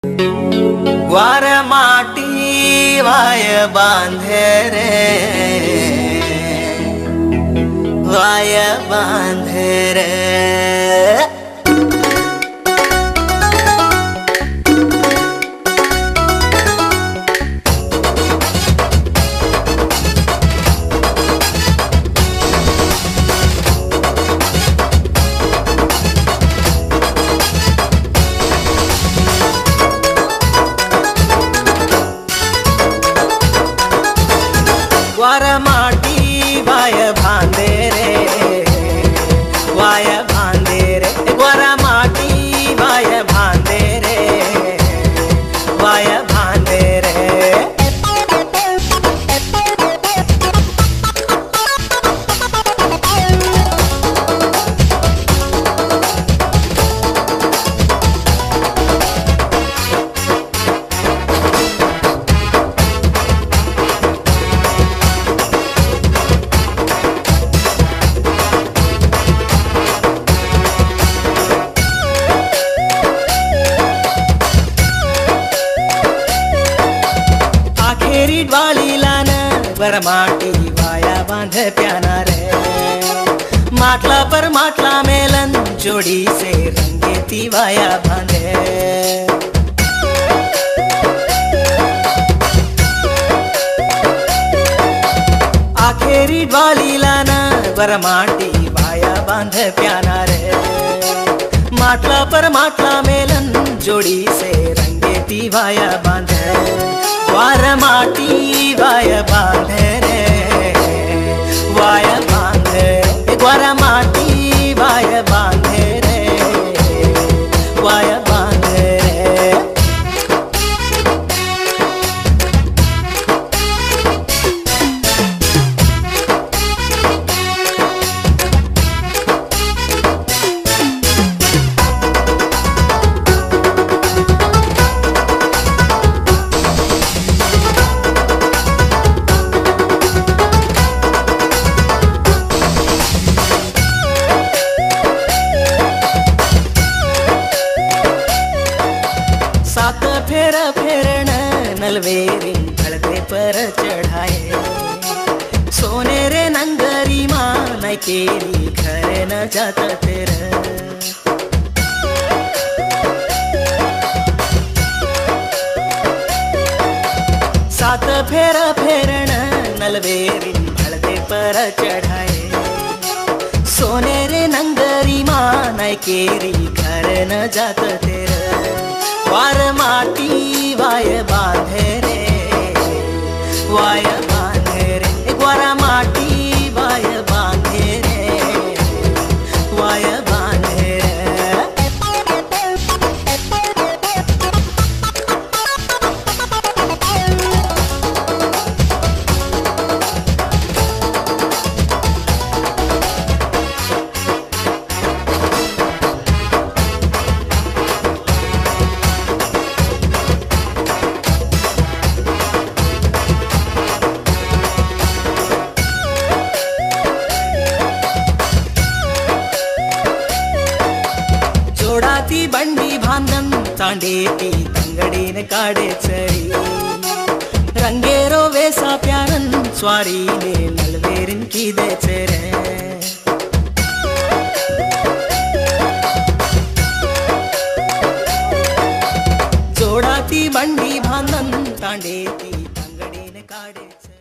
ग्वार माटी वाय बांधे रे, वाय बांधे रे। ग्वार माटी वाय बांधे रे, वाय बांधे रे। ग्वार माटी वाय बांधे रे, वाय बांधे रे। वर माटी वाया बांध प्याना रे, माटला पर माटला मेलन जोड़ी से रंगेती वाया बांधे। आखेरी वाली लाना वर माटी वाया बांध प्याना रे, माटला पर माटला मेलन जोड़ी से रंगेती वाया बांधे। ग्वार माटी वाय बांधे रे, वाय बांधे। ग्वार माटी वाय बांधे रे, वाय बांधे रे। सात फेर फेरन नलवेरी हलदे पर चढ़ाए, सोने रे नंगरी माँ नकेरी घर न जाता तेरा। सात फेर फेरन नलवेरी हलदे पर चढ़ाए, सोने रे नंगरी माँ नकेरी घर न जाता तेरा। ग्वार माटी वाय बांधे रे, वाय बांधे रे। ग्वार माटी वाय बांधे रे, वाय बांधे रे। जोडाती बंडी बांधन तांडेती तंगडीन काढे चरी, रंगेरो वेसा प्यारन स्वारी ने नलवेरिन की दे रे। जोडाती बंडी बांधन तांडेती तंगडीन काढे